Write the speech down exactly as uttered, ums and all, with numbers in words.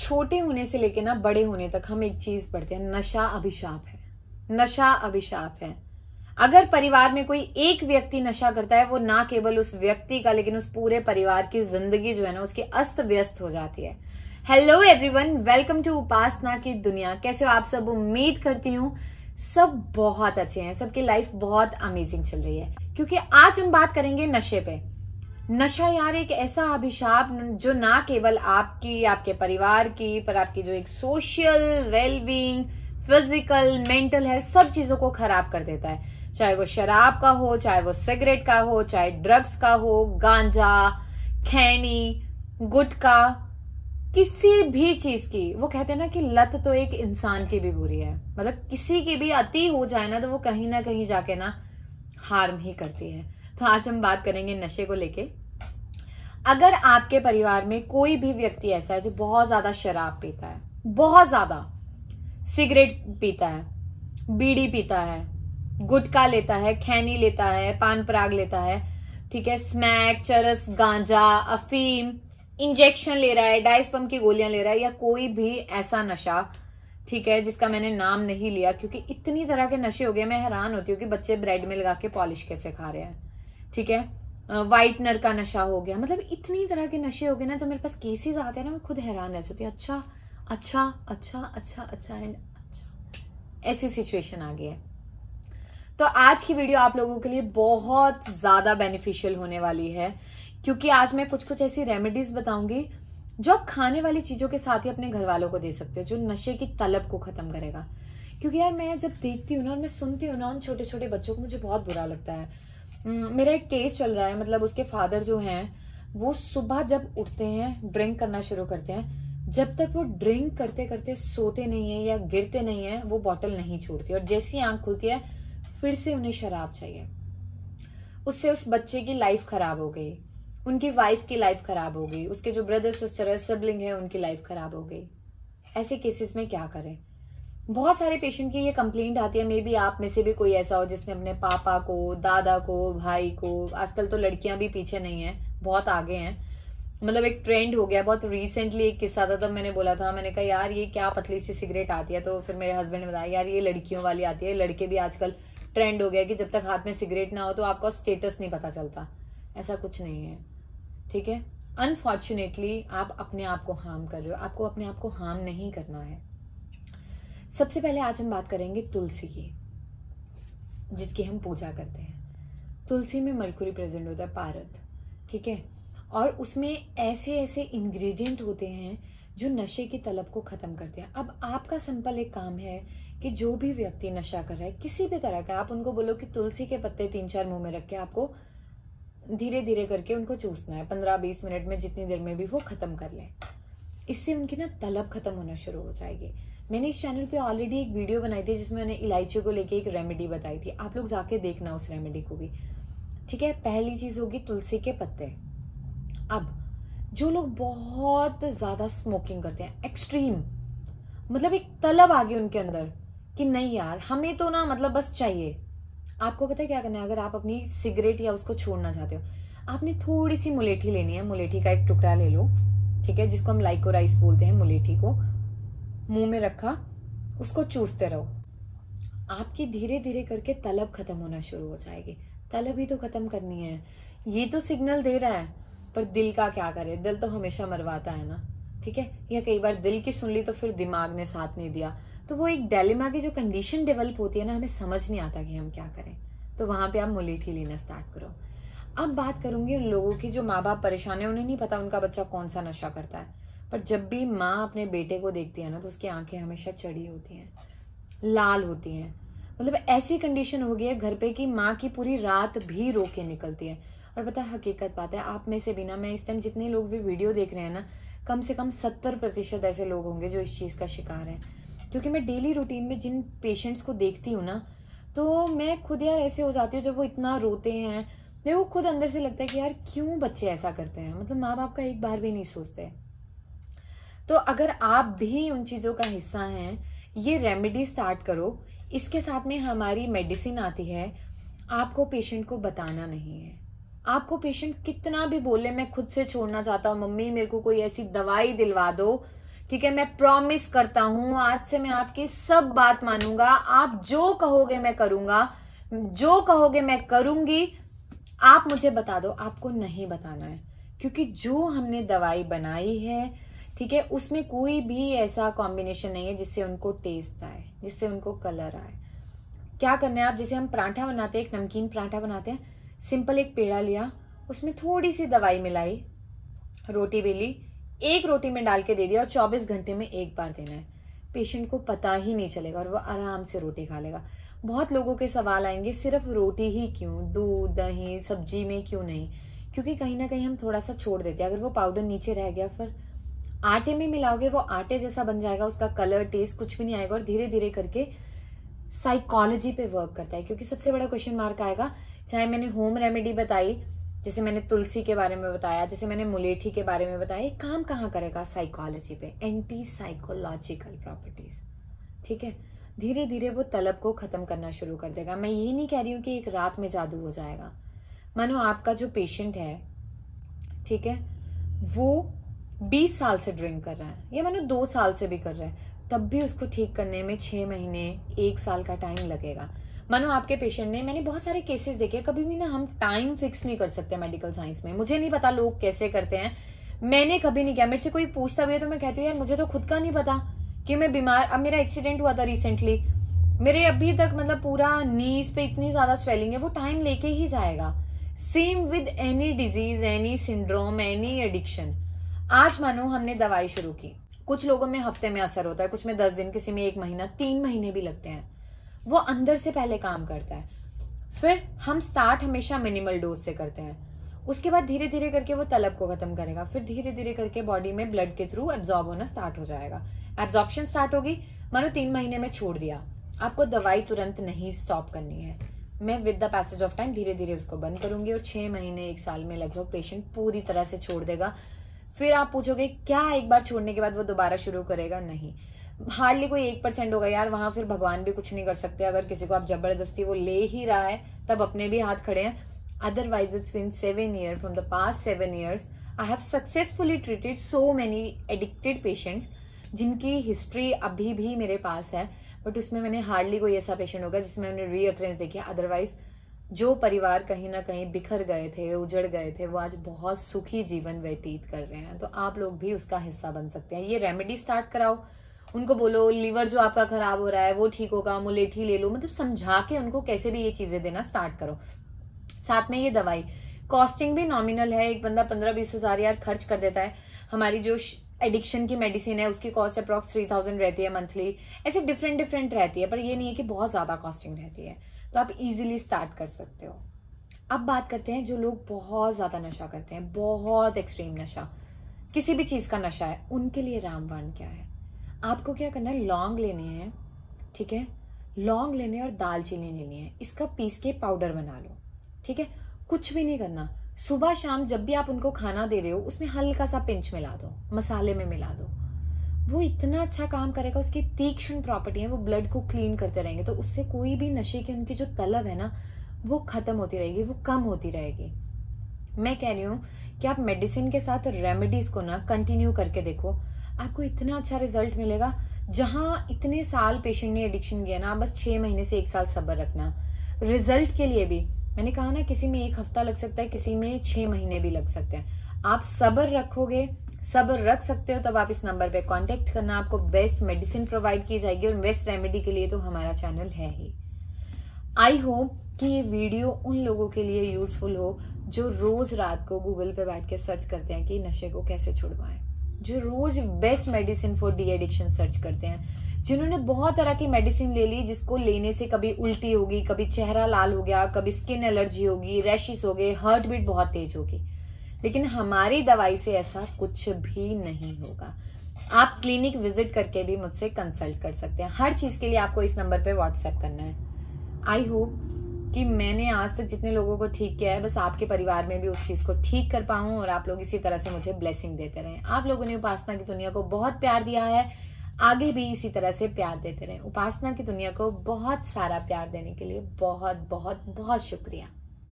छोटे होने से लेके ना बड़े होने तक हम एक चीज पढ़ते हैं, नशा अभिशाप है। नशा अभिशाप है। अगर परिवार में कोई एक व्यक्ति नशा करता है, वो ना केवल उस व्यक्ति का लेकिन उस पूरे परिवार की जिंदगी जो है ना उसकी अस्त व्यस्त हो जाती है। Hello everyone, welcome to Upasana की दुनिया। कैसे हो आप सब? उम्मीद करती हूँ सब बहुत अच्छे हैं, सबकी लाइफ बहुत अमेजिंग चल रही है। क्योंकि आज हम बात करेंगे नशे पे। नशा यार एक ऐसा अभिशाप जो ना केवल आपकी, आपके परिवार की, पर आपकी जो एक social wellbeing, physical, mental health, सब चीजों को खराब कर देता है। चाहे वो शराब का हो, चाहे वो सिगरेट का हो, चाहे ड्रग्स का हो, गांजा, खैनी, गुटखा, किसी भी चीज की। वो कहते हैं ना कि लत तो एक इंसान की भी बुरी है। मतलब किसी की भी अति हो जाए ना तो वो कहीं ना कहीं जाके ना हार्म ही करती है। तो आज हम बात करेंगे नशे को लेके। अगर आपके परिवार में कोई भी व्यक्ति ऐसा है जो बहुत ज्यादा शराब पीता है, बहुत ज्यादा सिगरेट पीता है, बीड़ी पीता है, गुटखा लेता है, खैनी लेता है, पान पराग लेता है, ठीक है, स्मैक, चरस, गांजा, अफीम, इंजेक्शन ले रहा है, डाइस्पम की गोलियां ले रहा है, या कोई भी ऐसा नशा, ठीक है, जिसका मैंने नाम नहीं लिया क्योंकि इतनी तरह के नशे हो गए। मैं हैरान होती हूँ कि बच्चे ब्रेड में लगा के पॉलिश कैसे खा रहे हैं, ठीक है। व्हाइटनर का नशा हो गया, मतलब इतनी तरह के नशे हो गए ना, जब मेरे पास केसेस आते हैं ना मैं खुद हैरान रह जाती हूँ। अच्छा अच्छा अच्छा अच्छा अच्छा एंड अच्छा, ऐसी सिचुएशन आ गई है। तो आज की वीडियो आप लोगों के लिए बहुत ज्यादा बेनिफिशियल होने वाली है, क्योंकि आज मैं कुछ कुछ ऐसी रेमेडीज बताऊंगी जो आप खाने वाली चीजों के साथ ही अपने घर वालों को दे सकते हो, जो नशे की तलब को खत्म करेगा। क्योंकि यार मैं जब देखती हूँ ना और मैं सुनती हूँ ना उन छोटे छोटे बच्चों को, मुझे बहुत बुरा लगता है। मेरा एक केस चल रहा है, मतलब उसके फादर जो हैं वो सुबह जब उठते हैं ड्रिंक करना शुरू करते हैं, जब तक वो ड्रिंक करते करते सोते नहीं है या गिरते नहीं है वो बॉटल नहीं छोड़ती, और जैसी आंख खुलती है फिर से उन्हें शराब चाहिए। उससे उस बच्चे की लाइफ खराब हो गई, उनकी वाइफ की लाइफ खराब हो गई, उसके जो ब्रदर सिस्टर है, सिबलिंग है, उनकी लाइफ खराब हो गई। ऐसे केसेस में क्या करें? बहुत सारे पेशेंट की ये कंप्लेंट आती है। मे बी आप में से भी कोई ऐसा हो जिसने अपने पापा को, दादा को, भाई को, आजकल तो लड़कियां भी पीछे नहीं है, बहुत आगे हैं। मतलब एक ट्रेंड हो गया। बहुत रिसेंटली एक किस्सा था, तब मैंने बोला था, मैंने कहा यार ये क्या पतली सी सिगरेट आती है, तो फिर मेरे हस्बैंड ने बताया यार ये लड़कियों वाली आती है। लड़के भी आजकल ट्रेंड हो गया कि जब तक हाथ में सिगरेट ना हो तो आपका स्टेटस नहीं पता चलता। ऐसा कुछ नहीं है, ठीक है। अनफॉर्चुनेटली आप अपने आप को हार्म कर रहे हो, आपको अपने आप को हार्म नहीं करना है। सबसे पहले आज हम बात करेंगे तुलसी की, जिसकी हम पूजा करते हैं। तुलसी में मरकुरी प्रेजेंट होता है, पारद, ठीक है, और उसमें ऐसे ऐसे इंग्रेडिएंट होते हैं जो नशे की तलब को खत्म करते हैं। अब आपका सिंपल एक काम है कि जो भी व्यक्ति नशा कर रहा है किसी भी तरह का, आप उनको बोलो कि तुलसी के पत्ते तीन चार मुंह में रख के आपको धीरे धीरे करके उनको चूसना है, पंद्रह बीस मिनट में, जितनी देर में भी वो खत्म कर ले। इससे उनकी ना तलब खत्म होना शुरू हो जाएगी। मैंने इस चैनल पे ऑलरेडी एक वीडियो बनाई थी जिसमें मैंने इलायची को लेके एक रेमेडी बताई थी, आप लोग जाके देखना उस रेमेडी को भी, ठीक है। पहली चीज होगी तुलसी के पत्ते। अब जो लोग बहुत ज्यादा स्मोकिंग करते हैं, एक्सट्रीम, मतलब एक तलब आ गई उनके अंदर कि नहीं यार हमें तो ना मतलब बस चाहिए, आपको पता है क्या करना है? अगर आप अपनी सिगरेट या उसको छोड़ना चाहते हो, आपने थोड़ी सी मुलेठी लेनी है, मुलेठी का एक टुकड़ा ले लो, ठीक है, जिसको हम लाइकोराइस बोलते हैं। मुलेठी को मुंह में रखा, उसको चूसते रहो, आपकी धीरे धीरे करके तलब खत्म होना शुरू हो जाएगी। तलब ही तो खत्म करनी है, ये तो सिग्नल दे रहा है, पर दिल का क्या करे? दिल तो हमेशा मरवाता है ना, ठीक है। या कई बार दिल की सुन ली तो फिर दिमाग ने साथ नहीं दिया, तो वो एक डिलेमा की जो कंडीशन डेवलप होती है ना, हमें समझ नहीं आता कि हम क्या करें। तो वहां पे आप मुलेठी लेना स्टार्ट करो। अब बात करूंगी उन लोगों की जो माँ बाप परेशान है, उन्हें नहीं पता उनका बच्चा कौन सा नशा करता है, पर जब भी माँ अपने बेटे को देखती है ना तो उसकी आंखें हमेशा चढ़ी होती हैं, लाल होती हैं। मतलब ऐसी कंडीशन हो गई है घर पे कि माँ की पूरी रात भी रो के निकलती है। और पता है हकीकत बात है, आप में से भी ना, मैं इस टाइम जितने लोग भी वीडियो देख रहे हैं ना, कम से कम सत्तर प्रतिशत ऐसे लोग होंगे जो इस चीज का शिकार है। क्योंकि मैं डेली रूटीन में जिन पेशेंट्स को देखती हूँ ना, तो मैं खुद यार ऐसे हो जाती हूँ जब वो इतना रोते हैं, मेरे को खुद अंदर से लगता है कि यार क्यों बच्चे ऐसा करते हैं, मतलब माँ बाप का एक बार भी नहीं सोचते। तो अगर आप भी उन चीजों का हिस्सा हैं, ये रेमेडी स्टार्ट करो। इसके साथ में हमारी मेडिसिन आती है। आपको पेशेंट को बताना नहीं है, आपको पेशेंट कितना भी बोले मैं खुद से छोड़ना चाहता हूँ, मम्मी मेरे को कोई ऐसी दवाई दिलवा दो, ठीक है। मैं प्रॉमिस करता हूं आज से मैं आपकी सब बात मानूंगा, आप जो कहोगे मैं करूंगा, जो कहोगे मैं करूंगी। आप मुझे बता दो, आपको नहीं बताना है, क्योंकि जो हमने दवाई बनाई है, ठीक है, उसमें कोई भी ऐसा कॉम्बिनेशन नहीं है जिससे उनको टेस्ट आए, जिससे उनको कलर आए। क्या करना है आप, जैसे हम पराठा बनाते हैं, एक नमकीन पराठा बनाते हैं, सिंपल एक पेड़ा लिया, उसमें थोड़ी सी दवाई मिलाई, रोटी बेली, एक रोटी में डाल के दे दिया और चौबीस घंटे में एक बार देना है। पेशेंट को पता ही नहीं चलेगा और वो आराम से रोटी खा लेगा। बहुत लोगों के सवाल आएंगे, सिर्फ रोटी ही क्यों, दूध दही सब्जी में क्यों नहीं? क्योंकि कहीं ना कहीं हम थोड़ा सा छोड़ देते हैं। अगर वो पाउडर नीचे रह गया, फिर आटे में मिलाओगे, वो आटे जैसा बन जाएगा, उसका कलर टेस्ट कुछ भी नहीं आएगा और धीरे धीरे करके साइकोलॉजी पे वर्क करता है। क्योंकि सबसे बड़ा क्वेश्चन मार्क आएगा, चाहे मैंने होम रेमेडी बताई, जैसे मैंने तुलसी के बारे में बताया, जैसे मैंने मुलेठी के बारे में बताया, काम कहाँ करेगा? साइकोलॉजी पे, एंटी साइकोलॉजिकल प्रॉपर्टीज, ठीक है। धीरे धीरे वो तलब को खत्म करना शुरू कर देगा। मैं ये नहीं कह रही हूं कि एक रात में जादू हो जाएगा। मानो आपका जो पेशेंट है, ठीक है, वो बीस साल से ड्रिंक कर रहा है, या मानो दो साल से भी कर रहा है, तब भी उसको ठीक करने में छह महीने एक साल का टाइम लगेगा। मानो आपके पेशेंट ने, मैंने बहुत सारे केसेस देखे, कभी भी ना हम टाइम फिक्स नहीं कर सकते मेडिकल साइंस में। मुझे नहीं पता लोग कैसे करते हैं, मैंने कभी नहीं किया। मेरे से कोई पूछता भी है तो मैं कहती हूँ यार मुझे तो खुद का नहीं पता कि मैं बीमार। अब मेरा एक्सीडेंट हुआ था रिसेंटली, मेरे अभी तक मतलब पूरा नीज पे इतनी ज्यादा स्वेलिंग है, वो टाइम लेके ही जाएगा। Same with any disease, any syndrome, any addiction. आज मानो हमने दवाई शुरू की, कुछ लोगों में हफ्ते में असर होता है, कुछ में दस दिन, किसी में एक महीना, तीन महीने भी लगते हैं। वो अंदर से पहले काम करता है। फिर हम स्टार्ट हमेशा मिनिमल डोज से करते हैं, उसके बाद धीरे धीरे करके वो तलब को खत्म करेगा, फिर धीरे धीरे करके बॉडी में ब्लड के थ्रू एब्जॉर्ब होना स्टार्ट हो जाएगा। एब्जॉर्प्शन स्टार्ट होगी, मानो तीन महीने में छोड़ दिया। आपको दवाई तुरंत नहीं स्टॉप करनी है, मैं with the passage of time धीरे धीरे उसको बंद करूंगी और छह महीने एक साल में लगभग पेशेंट पूरी तरह से छोड़ देगा। फिर आप पूछोगे क्या एक बार छोड़ने के बाद वो दोबारा शुरू करेगा? नहीं, हार्डली कोई एक परसेंट होगा यार, वहां फिर भगवान भी कुछ नहीं कर सकते। अगर किसी को आप जबरदस्ती वो ले ही रहा है तब अपने भी हाथ खड़े हैं। Otherwise it's been seven year, from the past seven years I have successfully treated so many addicted patients जिनकी हिस्ट्री अभी भी मेरे पास है, बट उसमें मैंने हार्डली कोई ऐसा पेशेंट होगा जिसमें मैंने रीअक्रेंस देखी। अदरवाइज जो परिवार कहीं ना कहीं बिखर गए थे, उजड़ गए थे, वो आज बहुत सुखी जीवन व्यतीत कर रहे हैं। तो आप लोग भी उसका हिस्सा बन सकते हैं। ये रेमेडी स्टार्ट कराओ, उनको बोलो लीवर जो आपका खराब हो रहा है वो ठीक होगा, मुलेठी ले लो, मतलब समझा के उनको कैसे भी ये चीजें देना स्टार्ट करो। साथ में ये दवाई कॉस्टिंग भी नॉमिनल है, एक बंदा पंद्रह बीस हजार यार खर्च कर देता है। हमारी जो एडिक्शन की मेडिसिन है उसकी कॉस्ट अप्रॉक्स थ्री थाउजेंड रहती है मंथली, ऐसे डिफरेंट डिफरेंट रहती है, पर ये नहीं है कि बहुत ज्यादा कॉस्टिंग रहती है। तो आप इजीली स्टार्ट कर सकते हो। अब बात करते हैं जो लोग बहुत ज्यादा नशा करते हैं, बहुत एक्सट्रीम नशा, किसी भी चीज का नशा है, उनके लिए रामबाण क्या है? आपको क्या करना है, लौंग लेने हैं, ठीक है, लौंग लेने और दालचीनी लेनी है, इसका पीस के पाउडर बना लो, ठीक है। कुछ भी नहीं करना, सुबह शाम जब भी आप उनको खाना दे रहे हो उसमें हल्का सा पिंच मिला दो, मसाले में मिला दो, वो इतना अच्छा काम करेगा। उसकी तीक्ष्ण प्रॉपर्टी है, वो ब्लड को क्लीन करते रहेंगे, तो उससे कोई भी नशे की उनकी जो तलब है ना वो खत्म होती रहेगी, वो कम होती रहेगी। मैं कह रही हूँ कि आप मेडिसिन के साथ रेमेडीज को ना कंटिन्यू करके देखो, आपको इतना अच्छा रिजल्ट मिलेगा। जहां इतने साल पेशेंट ने एडिक्शन किया ना, बस छह महीने से एक साल सब्र रखना। रिजल्ट के लिए भी मैंने कहा ना, किसी में एक हफ्ता लग सकता है, किसी में छह महीने भी लग सकते हैं। आप सब्र रखोगे, सब्र रख सकते हो, तब आप इस नंबर पे कांटेक्ट करना, आपको बेस्ट मेडिसिन प्रोवाइड की जाएगी और बेस्ट रेमेडी के लिए तो हमारा चैनल है ही। आई होप कि ये वीडियो उन लोगों के लिए यूजफुल हो जो रोज रात को गूगल पे बैठ के सर्च करते हैं कि नशे को कैसे छुड़वाएं, जो रोज best medicine for de addiction search करते हैं, जिन्होंने बहुत तरह की मेडिसिन ले ली जिसको लेने से कभी उल्टी होगी, कभी चेहरा लाल हो गया, कभी स्किन एलर्जी होगी, रैशेस हो गए, हार्ट बीट बहुत तेज होगी, लेकिन हमारी दवाई से ऐसा कुछ भी नहीं होगा। आप क्लिनिक विजिट करके भी मुझसे कंसल्ट कर सकते हैं। हर चीज के लिए आपको इस नंबर पे व्हाट्सएप करना है। आई होप कि मैंने आज तक जितने लोगों को ठीक किया है, बस आपके परिवार में भी उस चीज को ठीक कर पाऊं और आप लोग इसी तरह से मुझे ब्लेसिंग देते रहें। आप लोगों ने उपासना की दुनिया को बहुत प्यार दिया है, आगे भी इसी तरह से प्यार देते रहें। उपासना की दुनिया को बहुत सारा प्यार देने के लिए बहुत बहुत बहुत शुक्रिया।